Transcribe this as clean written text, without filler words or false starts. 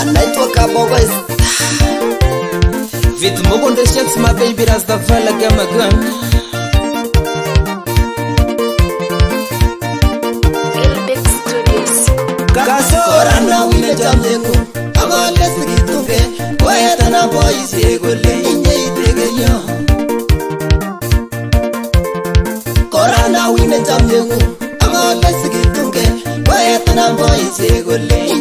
naitwa Kabogoys. Vitu Mugondo shakes my baby Rastafala gama gun. Elbex Studios. Kasora na wile jamjengu amale sigitunge kweta na boys yegole inye itegeyo. Korana wile jamjengu amale sigitunge kweta na boys yegole